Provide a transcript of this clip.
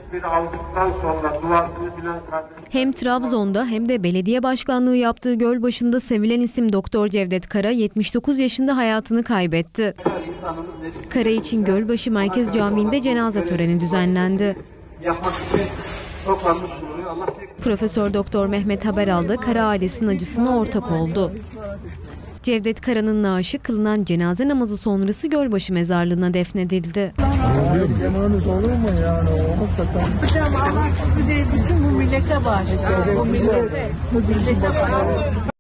bir aldıktan sonra duasını bilen kardeşler... Hem Trabzon'da hem de belediye başkanlığı yaptığı Gölbaşı'nda sevilen isim Doktor Cevdet Kara 79 yaşında hayatını kaybetti. Kara için Gölbaşı Merkez Camii'nde cenaze töreni düzenlendi. Profesör Doktor Mehmet Haberal da Kara ailesinin acısına ortak oldu. Cevdet Kara'nın naaşı kılınan cenaze namazı sonrası Gölbaşı mezarlığına defnedildi. Hocam Allah sizi de bütün bu millete bağışlasın. Bu millete.